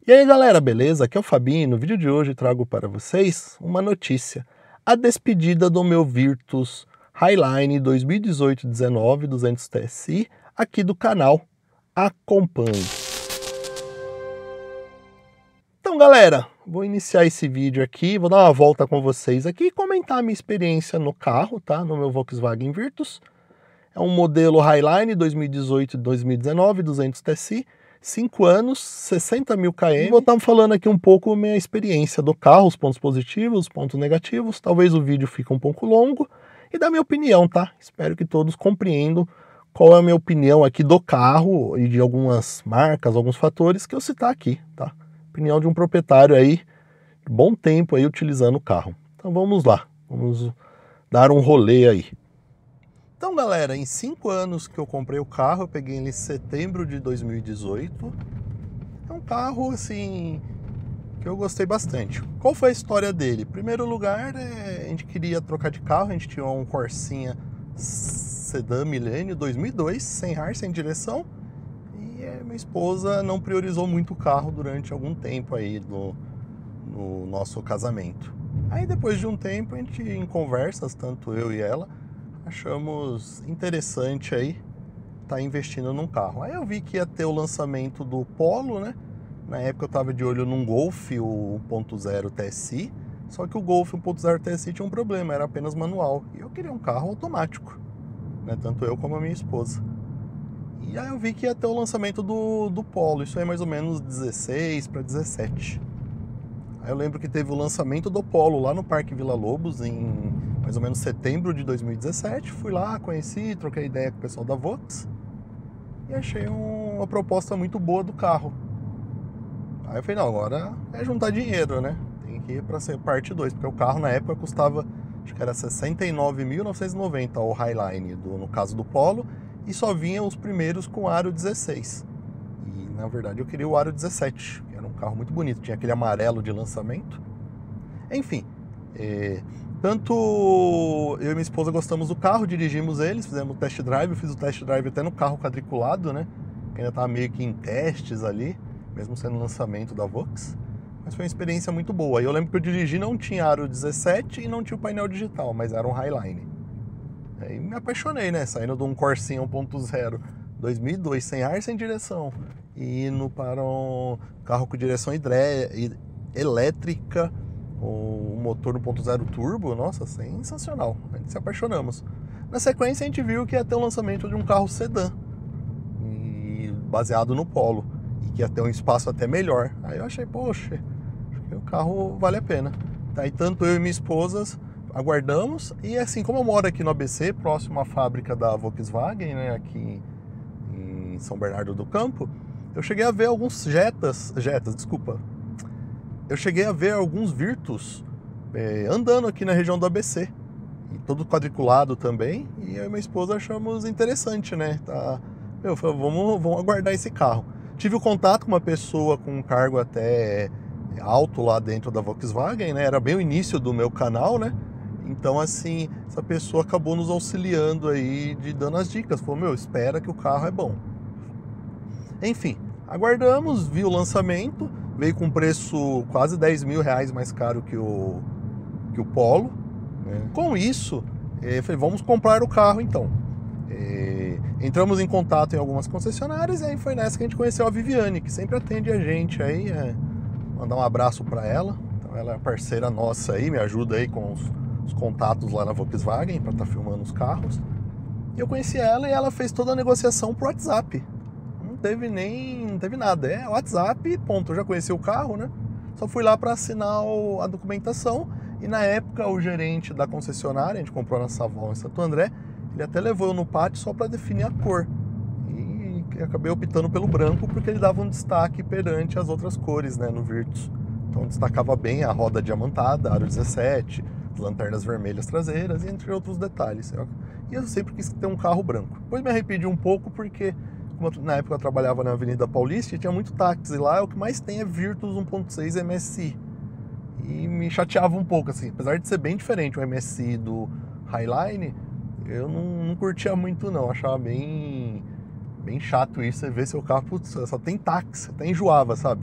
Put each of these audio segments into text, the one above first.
E aí galera, beleza? Aqui é o Fabinho. No vídeo de hoje trago para vocês uma notícia. A despedida do meu Virtus Highline 2018-19 200 TSI aqui do canal. Acompanhe. Então galera, vou iniciar esse vídeo aqui, vou dar uma volta com vocês aqui e comentar a minha experiência no carro, tá? No meu Volkswagen Virtus. É um modelo Highline 2018-2019 200 TSI. 5 anos, 60 mil km. E vou estar falando aqui um pouco a minha experiência do carro, os pontos positivos, os pontos negativos. Talvez o vídeo fique um pouco longo. E da minha opinião, tá? Espero que todos compreendam qual é a minha opinião aqui do carro e de algumas marcas, alguns fatores que eu citar aqui, tá? Opinião de um proprietário aí, de bom tempo aí utilizando o carro. Então vamos lá, vamos dar um rolê aí. Então galera, em 5 anos que eu comprei o carro, eu peguei ele em setembro de 2018. É um carro assim que eu gostei bastante. Qual foi a história dele? Em primeiro lugar, a gente queria trocar de carro, a gente tinha um Corsinha Sedã Milênio 2002, sem ar, sem direção. E minha esposa não priorizou muito o carro durante algum tempo aí no nosso casamento. Aí depois de um tempo, a gente em conversas, tanto eu e ela, achamos interessante aí estar investindo num carro. Aí eu vi que ia ter o lançamento do Polo, né? Na época eu estava de olho num Golf, o 1.0 TSI, só que o Golf 1.0 TSI tinha um problema, era apenas manual. E eu queria um carro automático, né? Tanto eu como a minha esposa. E aí eu vi que ia ter o lançamento do Polo, isso aí mais ou menos 16 para 17. Aí eu lembro que teve o lançamento do Polo lá no Parque Vila Lobos em mais ou menos setembro de 2017. Fui lá, conheci, troquei ideia com o pessoal da Vox e achei uma proposta muito boa do carro. Aí eu falei, não, agora é juntar dinheiro, né? Tem que ir para ser parte 2, porque o carro na época custava, acho que era 69.990 o Highline, no caso do Polo, e só vinha os primeiros com aro 16. E na verdade eu queria o aro 17, que era um carro muito bonito, tinha aquele amarelo de lançamento. Enfim, tanto eu e minha esposa gostamos do carro, dirigimos eles, fizemos o test drive, eu fiz o test drive até no carro quadriculado, né? Que ainda estava meio que em testes ali, mesmo sendo lançamento da Vox. Mas foi uma experiência muito boa. E eu lembro que eu dirigi, não tinha aro 17 e não tinha o painel digital, mas era um Highline. Aí me apaixonei, né? Saindo de um Corsinha 1.0 2002, sem ar, sem direção, e indo para um carro com direção elétrica, o motor 1.0 turbo, nossa, sensacional, a gente se apaixonamos. Na sequência a gente viu que ia ter o lançamento de um carro sedã, baseado no Polo, e que ia ter um espaço até melhor. Aí eu achei, poxa, acho que o carro vale a pena. Aí tanto eu e minha esposa aguardamos, e assim, como eu moro aqui no ABC, próximo à fábrica da Volkswagen, né, aqui em São Bernardo do Campo, eu cheguei a ver alguns eu cheguei a ver alguns Virtus andando aqui na região do ABC, e todo quadriculado também, e eu e minha esposa achamos interessante, né? Tá, eu falei, vamos aguardar esse carro. Tive o contato com uma pessoa com um cargo até alto lá dentro da Volkswagen, né? Era bem o início do meu canal, né? Então, assim, essa pessoa acabou nos auxiliando aí, dando as dicas. Falou, espera que o carro é bom. Enfim, aguardamos, vi o lançamento, veio com preço quase 10 mil reais mais caro que o Polo. Com isso, falei, vamos comprar o carro então. Entramos em contato em algumas concessionárias e aí foi nessa que a gente conheceu a Viviane, que sempre atende a gente aí. Mandar um abraço para ela. Então, ela é parceira nossa aí, me ajuda aí com os contatos lá na Volkswagen para estar filmando os carros. E eu conheci ela e ela fez toda a negociação por WhatsApp. Não teve nada, é WhatsApp, ponto. Eu já conheci o carro, né? Só fui lá para assinar a documentação e na época o gerente da concessionária, a gente comprou na Savol em Santo André, ele até levou eu no pátio só para definir a cor. E acabei optando pelo branco porque ele dava um destaque perante as outras cores, né, no Virtus. Então destacava bem a roda diamantada, aro 17, lanternas vermelhas traseiras e entre outros detalhes. E eu sempre quis ter um carro branco. Depois me arrependi um pouco porque na época eu trabalhava na Avenida Paulista e tinha muito táxi lá, o que mais tem é Virtus 1.6 MSI. E me chateava um pouco, assim, apesar de ser bem diferente o MSI do Highline, eu não curtia muito não, achava bem chato isso, você vê seu carro, putz, só tem táxi, até enjoava, sabe?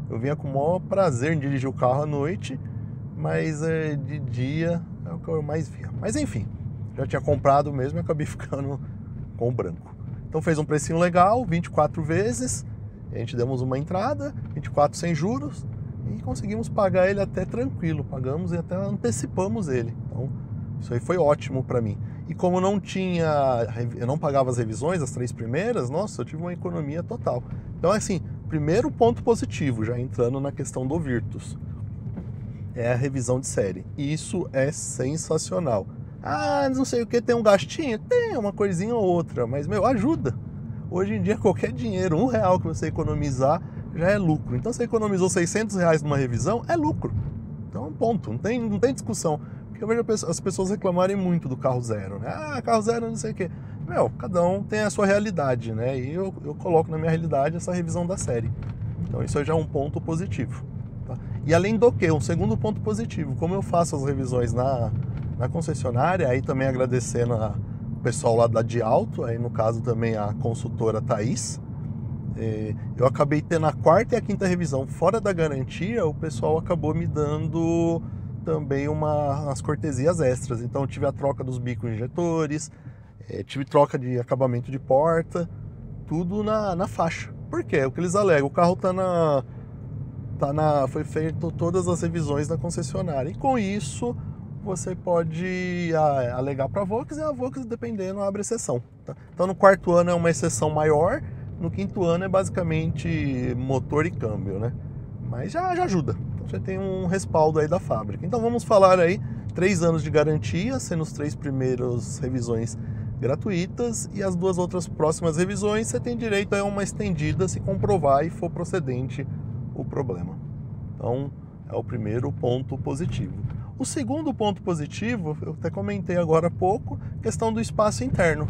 Eu vinha com o maior prazer em dirigir o carro à noite, mas de dia é o que eu mais via. Mas enfim, já tinha comprado mesmo e acabei ficando com o branco. Então fez um precinho legal, 24 vezes, a gente demos uma entrada, 24 sem juros, e conseguimos pagar ele até tranquilo, pagamos e até antecipamos ele. Então isso aí foi ótimo para mim. E como eu não pagava as revisões, as 3 primeiras, nossa, eu tive uma economia total. Então assim, primeiro ponto positivo, já entrando na questão do Virtus, é a revisão de série. Isso é sensacional. Ah, não sei o que, tem um gastinho? Tem uma coisinha ou outra, mas, ajuda. Hoje em dia, qualquer dinheiro, R$1 que você economizar, já é lucro. Então, você economizou R$600 numa revisão, é lucro. Então, ponto, não tem discussão. Porque eu vejo as pessoas reclamarem muito do carro zero, né? Ah, carro zero, não sei o quê. Cada um tem a sua realidade, né? E eu coloco na minha realidade essa revisão da série. Então, isso já é um ponto positivo. Tá? E além do que, um segundo ponto positivo, como eu faço as revisões na concessionária, aí também agradecendo o pessoal lá da De Auto, aí no caso também a consultora Thaís, eu acabei tendo a 4ª e a 5ª revisão fora da garantia, o pessoal acabou me dando também umas cortesias extras. Então eu tive a troca dos bicos injetores, tive troca de acabamento de porta, tudo na faixa. Por quê? É o que eles alegam, o carro foi feito todas as revisões na concessionária, e com isso você pode alegar para a Volks, e a Volks, dependendo, abre exceção. Tá? Então no 4º ano é uma exceção maior, no 5º ano é basicamente motor e câmbio, né? Mas já ajuda. Então você tem um respaldo aí da fábrica. Então vamos falar aí, 3 anos de garantia, sendo os 3 primeiros revisões gratuitas, e as 2 outras próximas revisões você tem direito a uma estendida se comprovar e for procedente o problema. Então é o primeiro ponto positivo. O segundo ponto positivo, eu até comentei agora há pouco, questão do espaço interno.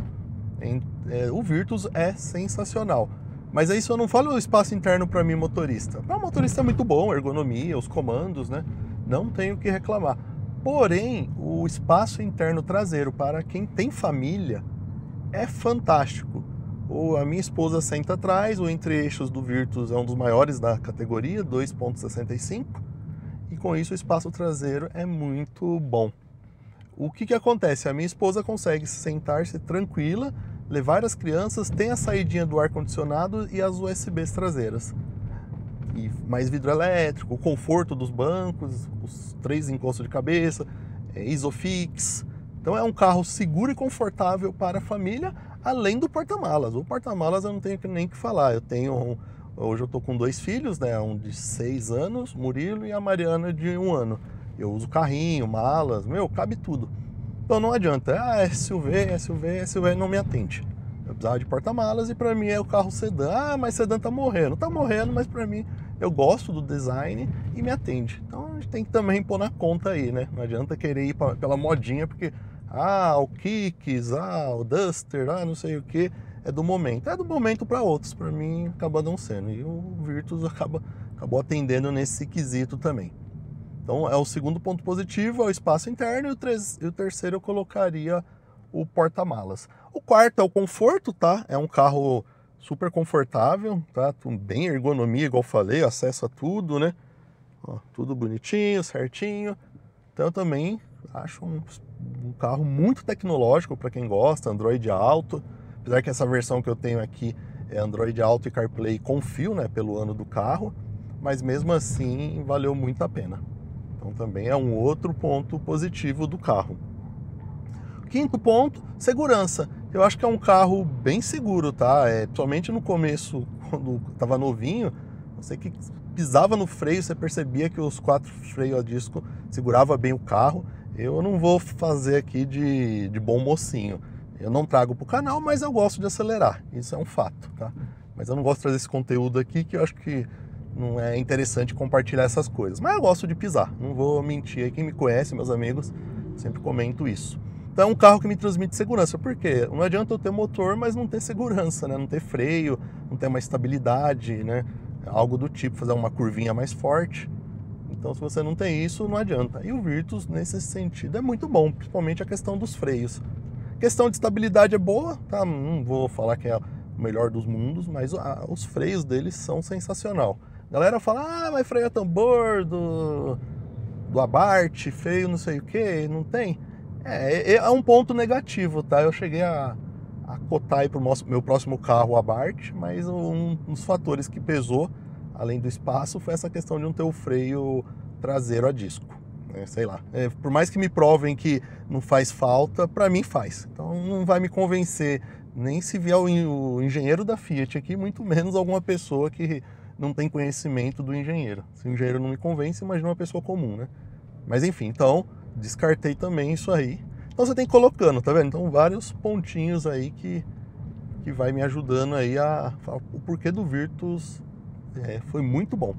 O Virtus é sensacional. Mas aí se eu não falo o espaço interno para mim, motorista. Para o motorista é muito bom, a ergonomia, os comandos, né? Não tenho o que reclamar. Porém, o espaço interno traseiro para quem tem família é fantástico. A minha esposa senta atrás, o entre-eixos do Virtus é um dos maiores da categoria, 2,65. E com isso o espaço traseiro é muito bom. O que acontece? A minha esposa consegue sentar-se tranquila, levar as crianças, tem a saidinha do ar-condicionado e as USBs traseiras. E mais vidro elétrico, o conforto dos bancos, os 3 encostos de cabeça, Isofix. Então é um carro seguro e confortável para a família, além do porta-malas. O porta-malas eu não tenho nem que falar. Hoje eu estou com 2 filhos, né? Um de 6 anos, Murilo, e a Mariana de 1 ano. Eu uso carrinho, malas, cabe tudo. Então não adianta, SUV não me atende. Eu precisava de porta-malas e para mim é o carro sedã. Mas sedã tá morrendo. Tá morrendo, mas para mim eu gosto do design e me atende. Então a gente tem que também pôr na conta aí, né? Não adianta querer ir pela modinha, porque o Kicks, o Duster, não sei o que, é do momento. É do momento para outros, para mim acaba não sendo. E o Virtus acabou atendendo nesse quesito também. Então é o segundo ponto positivo, é o espaço interno, e o terceiro eu colocaria o porta-malas. O 4º é o conforto, tá? É um carro super confortável, tá? Bem ergonomia, igual eu falei, acesso a tudo, né? Tudo bonitinho, certinho. Então eu também acho um carro muito tecnológico para quem gosta, Android Auto. Apesar que essa versão que eu tenho aqui é Android Auto e CarPlay com fio, né? Pelo ano do carro. Mas mesmo assim valeu muito a pena. Então também é um outro ponto positivo do carro. 5º ponto, segurança. Eu acho que é um carro bem seguro, tá? Somente no começo, quando estava novinho, você que pisava no freio, você percebia que os 4 freios a disco segurava bem o carro. Eu não vou fazer aqui de bom mocinho. Eu não trago para o canal, mas eu gosto de acelerar. Isso é um fato, tá? Mas eu não gosto de trazer esse conteúdo aqui, que eu acho que não é interessante compartilhar essas coisas. Mas eu gosto de pisar, não vou mentir. Quem me conhece, meus amigos, sempre comento isso. Então é um carro que me transmite segurança. Por quê? Não adianta eu ter motor, mas não ter segurança, né? Não ter freio, não ter uma estabilidade, né? Algo do tipo, fazer uma curvinha mais forte. Então se você não tem isso, não adianta. E o Virtus, nesse sentido, é muito bom, principalmente a questão dos freios. A questão de estabilidade é boa, tá? Não vou falar que é o melhor dos mundos, mas os freios deles são sensacional. A galera fala, ah, mas freio a tambor do Abarth, feio não sei o que, não tem. É um ponto negativo, tá? Eu cheguei a cotar aí pro meu próximo carro, o Abarth, mas um dos fatores que pesou, além do espaço, foi essa questão de não ter o freio traseiro a disco. Sei lá, por mais que me provem que não faz falta, para mim faz. Então não vai me convencer, nem se vier o engenheiro da Fiat aqui, muito menos alguma pessoa que não tem conhecimento do engenheiro. Se o engenheiro não me convence, imagina uma pessoa comum, né? Mas enfim, então descartei também isso aí. Então você tem que ir colocando, tá vendo? Então vários pontinhos aí que vai me ajudando aí a falar o porquê do Virtus foi muito bom.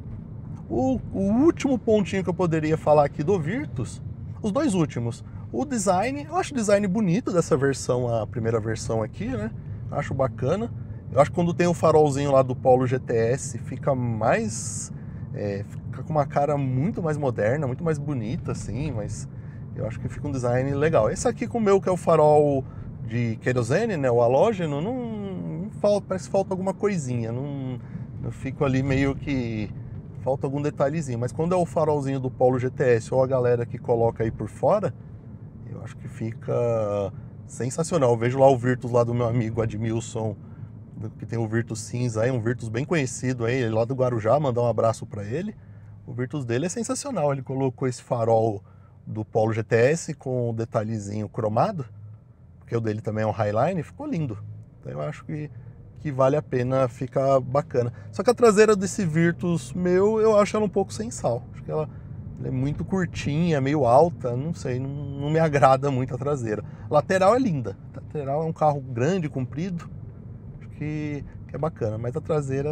O último pontinho que eu poderia falar aqui do Virtus, os dois últimos. O design, eu acho o design bonito dessa versão, a primeira versão aqui, né? Acho bacana. Eu acho que quando tem o farolzinho lá do Polo GTS, fica mais... fica com uma cara muito mais moderna, muito mais bonita, assim, mas eu acho que fica um design legal. Esse aqui com o meu, que é o farol de querosene, né? O halógeno, não falta, parece que falta alguma coisinha. Eu fico ali meio que... falta algum detalhezinho, mas quando é o farolzinho do Polo GTS ou a galera que coloca aí por fora, eu acho que fica sensacional. Eu vejo lá o Virtus lá do meu amigo Admilson, que tem o Virtus cinza aí, um Virtus bem conhecido aí, ele lá do Guarujá, mandar um abraço para ele. O Virtus dele é sensacional, ele colocou esse farol do Polo GTS com o detalhezinho cromado, porque o dele também é um Highline, ficou lindo. Então eu acho que vale a pena, fica bacana. Só que a traseira desse Virtus meu, eu acho ela um pouco sem sal. Acho que ela é muito curtinha, meio alta, não sei, não me agrada muito a traseira. A lateral é linda, a lateral é um carro grande, comprido, acho que é bacana, mas a traseira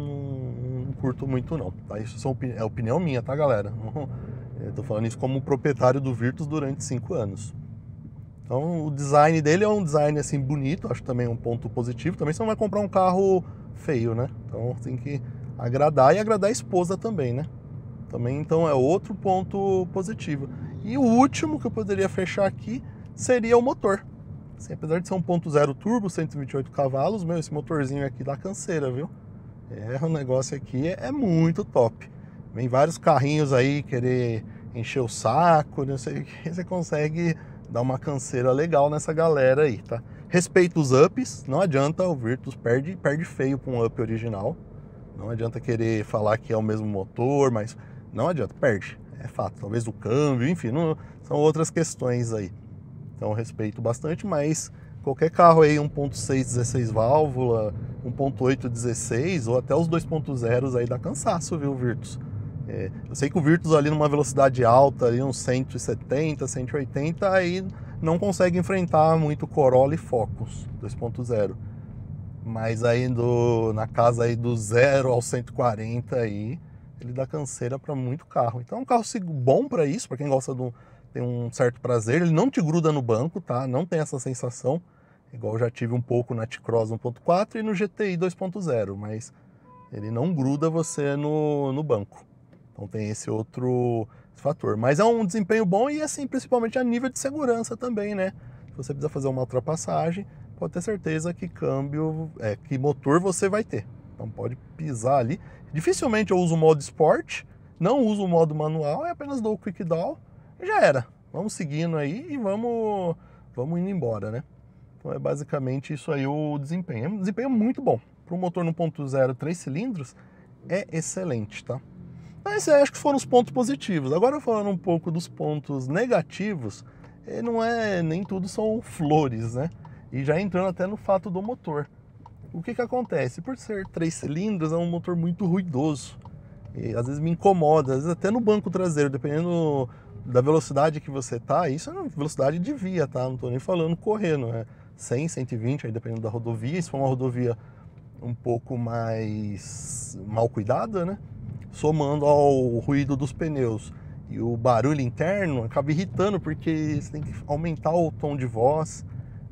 não curto muito não. Tá? Isso é opinião minha, tá, galera? Eu tô falando isso como proprietário do Virtus durante 5 anos. Então o design dele é um design assim bonito, acho também um ponto positivo. Também você não vai comprar um carro feio, né? Então tem que agradar e agradar a esposa também, né? Também então é outro ponto positivo. E o último que eu poderia fechar aqui seria o motor. Assim, apesar de ser 1.0 turbo, 128 cavalos, esse motorzinho aqui dá canseira, viu? O negócio aqui é muito top. Vem vários carrinhos aí querer encher o saco, não sei o que, você consegue dar uma canseira legal nessa galera aí, tá? Respeita os ups, não adianta, o Virtus perde feio com um up original. Não adianta querer falar que é o mesmo motor, mas não adianta, perde. É fato, talvez o câmbio, enfim, são outras questões aí. Então respeito bastante, mas qualquer carro aí 1.6 16 válvula, 1.8 16 ou até os 2.0 aí dá cansaço, viu, Virtus? Eu sei que o Virtus ali numa velocidade alta, ali uns 170, 180, aí não consegue enfrentar muito Corolla e Focus 2.0. Mas aí na casa aí do 0 ao 140 aí, ele dá canseira para muito carro. Então é um carro bom para isso, para quem gosta tem um certo prazer. Ele não te gruda no banco, tá? Não tem essa sensação, igual eu já tive um pouco na T-Cross 1.4 e no GTI 2.0, mas ele não gruda você no banco. Então tem esse outro fator. Mas é um desempenho bom e assim, principalmente a nível de segurança também, né? Se você precisa fazer uma ultrapassagem, pode ter certeza que que motor você vai ter. Então pode pisar ali. Dificilmente eu uso o modo Sport, não uso o modo manual, apenas dou o Quick Down e já era. Vamos seguindo aí e vamos indo embora, né? Então é basicamente isso aí o desempenho. É um desempenho muito bom. Para um motor 1.0 3 cilindros, é excelente, tá? Mas acho que foram os pontos positivos. Agora falando um pouco dos pontos negativos, nem tudo são flores, né? E já entrando até no fato do motor. O que acontece? Por ser 3 cilindros, é um motor muito ruidoso. E às vezes me incomoda, às vezes até no banco traseiro, dependendo da velocidade que você tá. Isso é velocidade de via, tá? Não tô nem falando correndo, né? 100, 120, aí dependendo da rodovia. Se for uma rodovia um pouco mais mal cuidada, né? Somando ao ruído dos pneus e o barulho interno, acaba irritando, porque você tem que aumentar o tom de voz.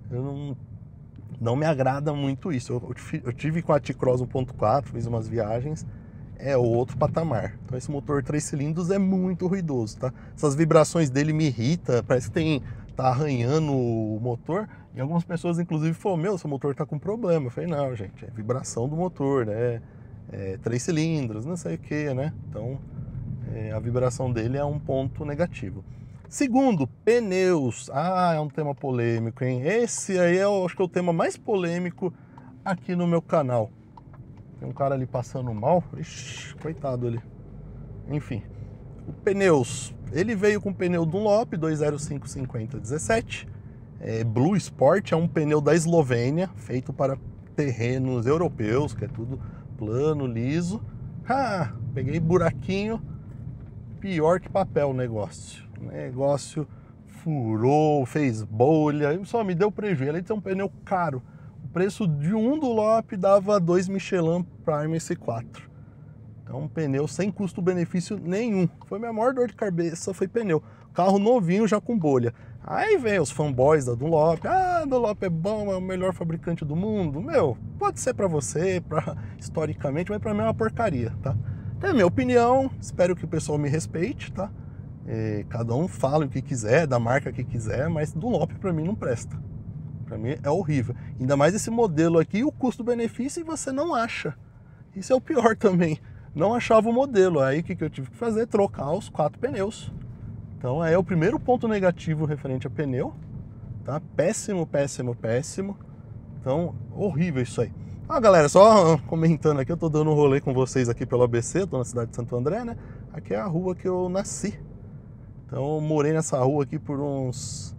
Não me agrada muito isso. Eu tive com a T-Cross 1.4, fiz umas viagens, é outro patamar. Então esse motor 3 cilindros é muito ruidoso, tá? Essas vibrações dele me irritam, parece que tá arranhando o motor. E algumas pessoas, inclusive, falaram, seu motor tá com problema. Eu falei, não, gente, é vibração do motor, né? 3 cilindros, não sei o que, né? Então a vibração dele é um ponto negativo. Segundo, pneus. É um tema polêmico, hein? Esse aí eu acho que é o tema mais polêmico aqui no meu canal. Tem um cara ali passando mal. Ixi, coitado ali. Enfim, o pneus. Ele veio com pneu Dunlop 205/50/17. Blue Sport, é um pneu da Eslovênia, feito para terrenos europeus, que é tudo plano, liso. Peguei buraquinho, pior que papel o negócio. O negócio furou, fez bolha, só me deu prejuízo. Além de ser um pneu caro, o preço de um Dunlop dava 2 Michelin Prime S4. Então um pneu sem custo-benefício nenhum. Foi minha maior dor de cabeça, foi pneu. Carro novinho já com bolha. Aí vem os fanboys da Dunlop. Dunlop é bom, é o melhor fabricante do mundo. Meu, pode ser pra você, historicamente, mas pra mim é uma porcaria, tá? É a minha opinião, espero que o pessoal me respeite, tá? Cada um fala o que quiser, da marca que quiser, mas Dunlop pra mim não presta. Pra mim é horrível. Ainda mais esse modelo aqui, o custo-benefício, e você não acha. Isso é o pior também. Não achava o modelo. Aí o que eu tive que fazer? Trocar os 4 pneus. Então é o primeiro ponto negativo referente a pneu, tá? Péssimo, péssimo, péssimo. Então, horrível isso aí. Galera, só comentando aqui, eu tô dando um rolê com vocês aqui pelo ABC, tô na cidade de Santo André, né? Aqui é a rua que eu nasci. Então eu morei nessa rua aqui por uns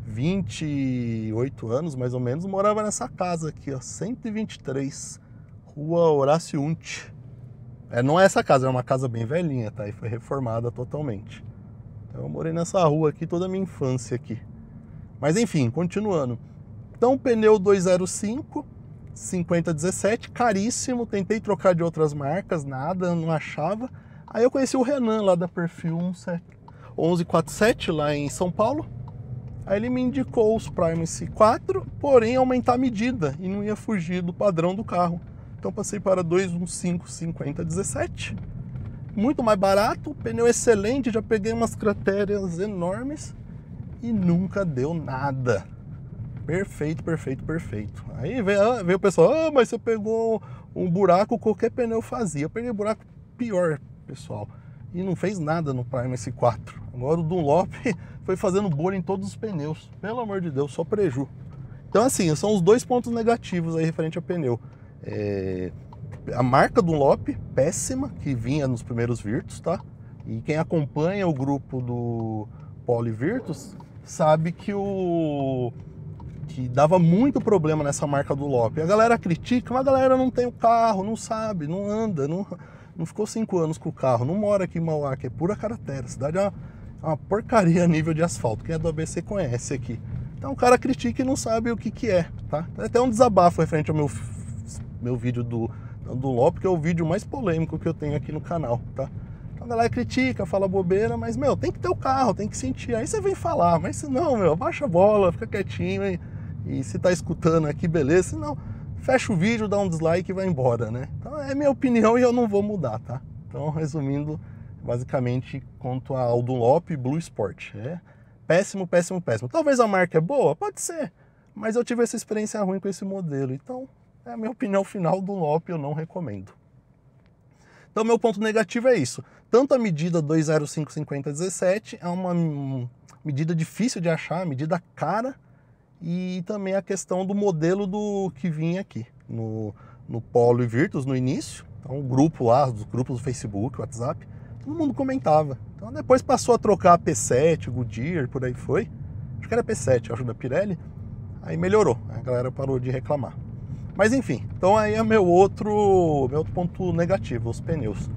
28 anos, mais ou menos. Morava nessa casa aqui, ó, 123, Rua Horácio Unt. Não é essa casa, é uma casa bem velhinha, tá? E foi reformada totalmente. Então eu morei nessa rua aqui toda a minha infância aqui. Mas enfim, continuando. Então pneu 205/50/17, caríssimo. Tentei trocar de outras marcas, nada, não achava. Aí eu conheci o Renan lá da Perfil 1147 lá em São Paulo. Aí ele me indicou os Prime S4, porém aumentar a medida e não ia fugir do padrão do carro. Então passei para 215/50/17. Muito mais barato, pneu excelente, já peguei umas crateras enormes e nunca deu nada. Perfeito, perfeito, perfeito. Aí veio o pessoal, mas você pegou um buraco, qualquer pneu fazia. Eu peguei buraco pior, pessoal, e não fez nada no Prime S4. Agora o Dunlop foi fazendo bolha em todos os pneus. Pelo amor de Deus, só preju. Então assim, são os 2 pontos negativos aí referente a pneu. A marca Dunlop, péssima, que vinha nos primeiros Virtus, tá? E quem acompanha o grupo do Poli Virtus sabe que dava muito problema nessa marca Dunlop. A galera critica, mas a galera não tem o carro, não sabe, não anda, não ficou 5 anos com o carro, não mora aqui em Mauá, que é pura caractere. A cidade é uma porcaria a nível de asfalto. Quem é do ABC conhece aqui. Então o cara critica e não sabe o que é, tá? Tem até um desabafo referente ao meu vídeo do Dunlop, que é o vídeo mais polêmico que eu tenho aqui no canal, tá? Então a galera critica, fala bobeira, mas, meu, tem que ter o carro, tem que sentir. Aí você vem falar, mas se não, meu, baixa a bola, fica quietinho e se tá escutando aqui, beleza. Se não, fecha o vídeo, dá um dislike e vai embora, né? Então é minha opinião e eu não vou mudar, tá? Então, resumindo, basicamente, quanto ao Dunlop Blue Sport, péssimo, péssimo, péssimo. Talvez a marca é boa, pode ser, mas eu tive essa experiência ruim com esse modelo, então é a minha opinião final. Do Dunlop eu não recomendo. Então meu ponto negativo é isso. Tanto a medida 205/50/17 é uma medida difícil de achar, medida cara, e também a questão do modelo que vinha aqui no Polo e Virtus no início. Então o grupo lá, os grupos do Facebook, WhatsApp, todo mundo comentava. Então depois passou a trocar a P7, Goodyear, por aí foi. Acho que era P7, acho, da Pirelli. Aí melhorou, a galera parou de reclamar. Mas enfim, então aí é meu outro ponto negativo, os pneus.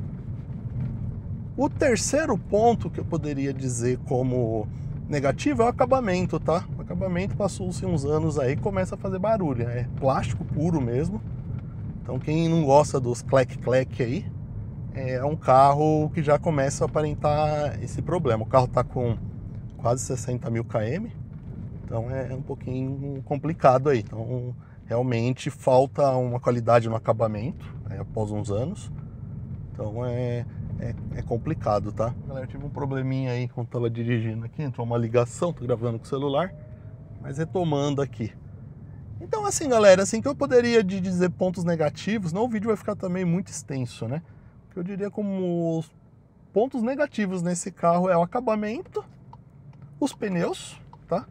O terceiro ponto que eu poderia dizer como negativo é o acabamento, tá? O acabamento passou-se uns anos aí, começa a fazer barulho, é plástico puro mesmo. Então quem não gosta dos clec-clec aí, é um carro que já começa a aparentar esse problema. O carro tá com quase 60 mil km, então é um pouquinho complicado aí. Então realmente falta uma qualidade no acabamento, após uns anos. Então é complicado, tá? Galera, tive um probleminha aí quando tava dirigindo aqui, entrou uma ligação, tô gravando com o celular, mas retomando aqui. Então, assim, galera, assim que eu poderia dizer pontos negativos, não, o vídeo vai ficar também muito extenso, né? O que eu diria como os pontos negativos nesse carro é o acabamento, os pneus, tá?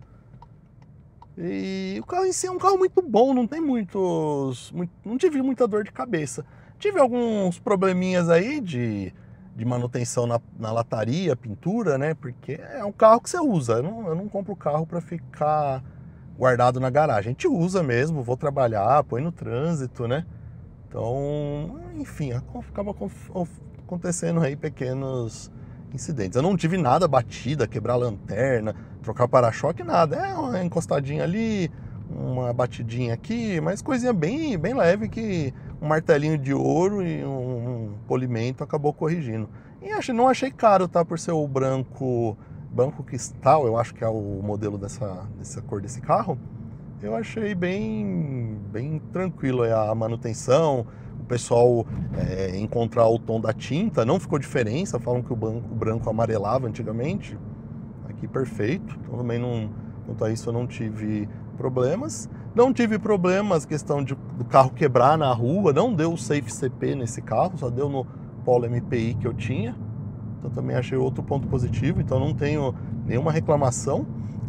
E o carro em si é um carro muito bom, não tem não tive muita dor de cabeça. Tive alguns probleminhas aí de manutenção na lataria, pintura, né? Porque é um carro que você usa. Eu não compro o carro para ficar guardado na garagem. A gente usa mesmo, vou trabalhar, põe no trânsito, né? Então, enfim, acaba acontecendo aí pequenos incidentes. Eu não tive nada batida, quebrar lanterna, trocar para-choque, nada. É uma encostadinha ali, uma batidinha aqui, mas coisinha bem leve que um martelinho de ouro e um polimento acabou corrigindo. E não achei caro, tá? Por ser o branco cristal, eu acho que é o modelo dessa cor desse carro. Eu achei bem tranquilo a manutenção. O pessoal encontrar o tom da tinta, não ficou diferença. Falam que o branco amarelava antigamente. Aqui perfeito. Então também quanto a isso eu não tive problemas. Não tive problemas, questão do carro quebrar na rua. Não deu Safe CP nesse carro, só deu no Polo MPI que eu tinha. Então também achei outro ponto positivo. Então não tenho nenhuma reclamação.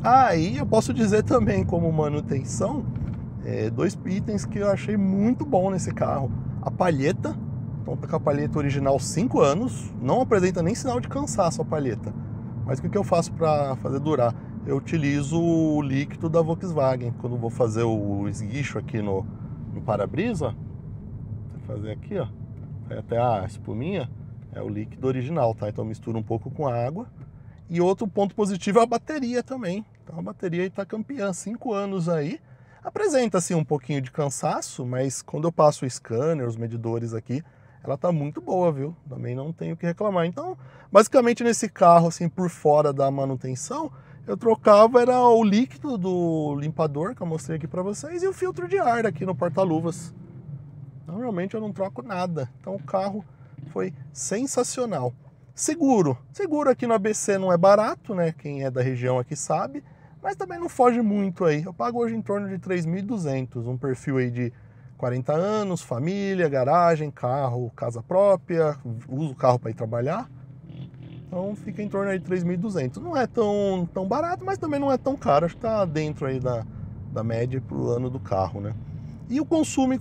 Aí eu posso dizer também, como manutenção, dois itens que eu achei muito bom nesse carro. A palheta, então tá com a palheta original 5 anos, não apresenta nem sinal de cansaço a palheta. Mas o que eu faço para fazer durar? Eu utilizo o líquido da Volkswagen. Quando vou fazer o esguicho aqui no para-brisa, vou fazer aqui, ó, até a espuminha, é o líquido original, tá? Então eu misturo um pouco com água. E outro ponto positivo é a bateria também. Então a bateria está campeã, 5 anos aí. Apresenta assim um pouquinho de cansaço, mas quando eu passo o scanner, os medidores aqui, ela tá muito boa, viu? Também não tenho o que reclamar. Então, basicamente nesse carro, assim, por fora da manutenção, eu trocava era o líquido do limpador, que eu mostrei aqui para vocês, e o filtro de ar aqui no porta-luvas. Normalmente eu não troco nada. Então o carro foi sensacional. Seguro aqui no ABC não é barato, né? Quem é da região aqui sabe, mas também não foge muito aí. Eu pago hoje em torno de 3.200, um perfil aí de 40 anos, família, garagem, carro, casa própria, uso o carro para ir trabalhar. Então fica em torno aí de 3.200. Não é tão barato, mas também não é tão caro. Acho que está dentro aí da média para o ano do carro, né? E o consumo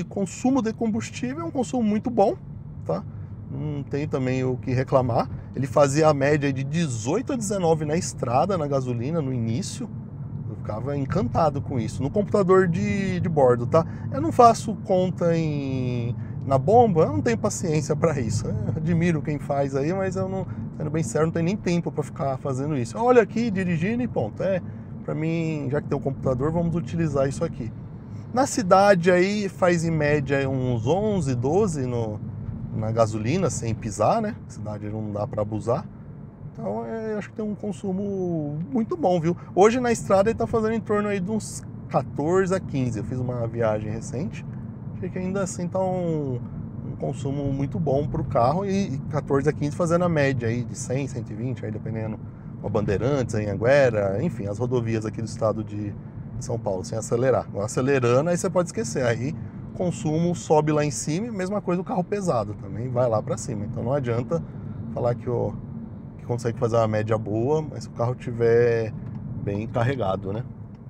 de combustível é um consumo muito bom, tá? Não tem também o que reclamar. Ele fazia a média de 18 a 19 na estrada, na gasolina, no início. Eu ficava encantado com isso. No computador de bordo, tá? Eu não faço conta na bomba, eu não tenho paciência para isso. Eu admiro quem faz aí, mas eu não, sendo bem sério, não tenho nem tempo para ficar fazendo isso. Olha aqui, dirigindo e ponto. Para mim, já que tem o computador, vamos utilizar isso aqui. Na cidade aí faz em média uns 11, 12 na gasolina, sem pisar, né? Cidade não dá para abusar. Então, acho que tem um consumo muito bom, viu? Hoje na estrada ele tá fazendo em torno aí de uns 14 a 15. Eu fiz uma viagem recente. Achei que ainda assim tá um consumo muito bom pro carro. E 14 a 15 fazendo a média aí de 100, 120, aí dependendo da Bandeirantes, Anhanguera, enfim, as rodovias aqui do estado de São Paulo, sem acelerar. Acelerando, aí você pode esquecer. Aí consumo sobe lá em cima, mesma coisa o carro pesado também vai lá para cima. Então não adianta falar que consegue fazer uma média boa, mas se o carro estiver bem carregado, né?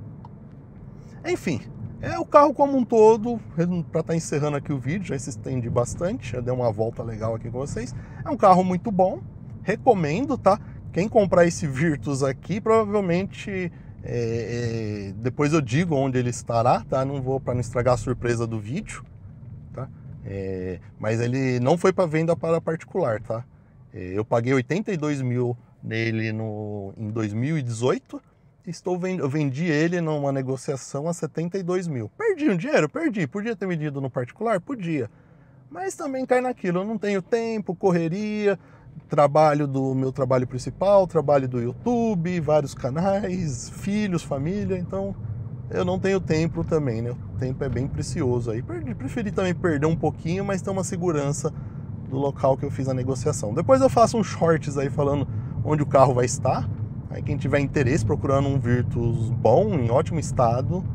Enfim, o carro como um todo, para estar encerrando aqui o vídeo, já se estende bastante, já dei uma volta legal aqui com vocês. É um carro muito bom, recomendo, tá? Quem comprar esse Virtus aqui, provavelmente depois eu digo onde ele estará, tá? Não vou, para não estragar a surpresa do vídeo, tá? Mas ele não foi para venda para particular, tá? Eu paguei 82 mil nele em 2018. Eu vendi ele numa negociação a 72 mil. Perdi um dinheiro? Perdi. Podia ter vendido no particular? Podia. Mas também cai naquilo, eu não tenho tempo, correria, trabalho do meu trabalho principal, trabalho do YouTube, vários canais, filhos, família, então eu não tenho tempo também, né? O tempo é bem precioso aí. Preferi também perder um pouquinho, mas ter uma segurança do local que eu fiz a negociação. Depois eu faço uns shorts aí falando onde o carro vai estar. Aí quem tiver interesse procurando um Virtus bom, em ótimo estado,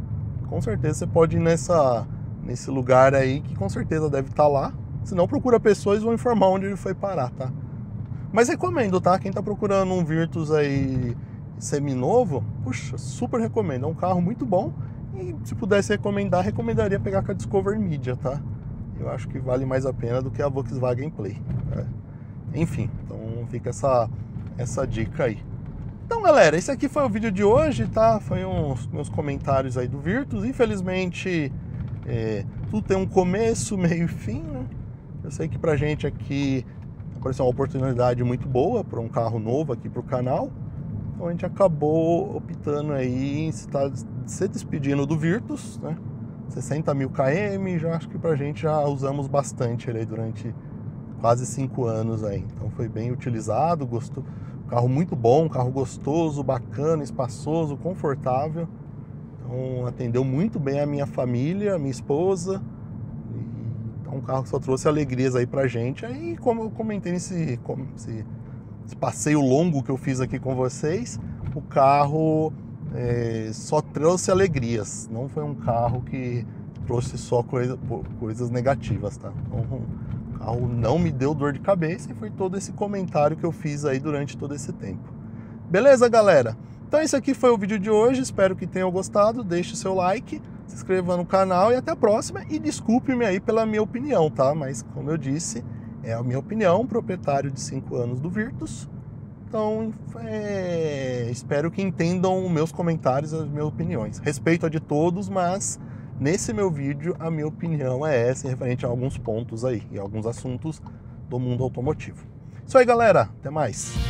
com certeza você pode ir nesse lugar aí, que com certeza deve estar lá. Se não, procura pessoas e vão informar onde ele foi parar, tá? Mas recomendo, tá? Quem tá procurando um Virtus aí seminovo, puxa, super recomendo. É um carro muito bom e se pudesse recomendar, recomendaria pegar com a Discovery Media, tá? Eu acho que vale mais a pena do que a Volkswagen Play, né? Enfim, então fica essa dica aí. Então, galera, esse aqui foi o vídeo de hoje, tá? Foi uns meus comentários aí do Virtus. Infelizmente, tudo tem um começo, meio e fim, né? Eu sei que pra gente aqui apareceu uma oportunidade muito boa para um carro novo aqui pro canal. Então a gente acabou optando aí em se despedindo do Virtus, né? 60 mil km, já acho que pra gente já usamos bastante ele aí durante quase 5 anos aí. Então foi bem utilizado, gostou. Carro muito bom, carro gostoso, bacana, espaçoso, confortável. Então atendeu muito bem a minha família, a minha esposa. Então um carro que só trouxe alegrias aí pra gente. Aí, como eu comentei nesse passeio longo que eu fiz aqui com vocês, o carro só trouxe alegrias. Não foi um carro que trouxe só coisas negativas, tá? Então, o carro não me deu dor de cabeça e foi todo esse comentário que eu fiz aí durante todo esse tempo. Beleza, galera? Então esse aqui foi o vídeo de hoje, espero que tenham gostado, deixe seu like, se inscreva no canal e até a próxima. E desculpe-me aí pela minha opinião, tá? Mas como eu disse, é a minha opinião, proprietário de 5 anos do Virtus. Então, espero que entendam os meus comentários, as minhas opiniões. Respeito a de todos, mas nesse meu vídeo a minha opinião é essa, referente a alguns pontos aí e alguns assuntos do mundo automotivo. Isso aí, galera. Até mais.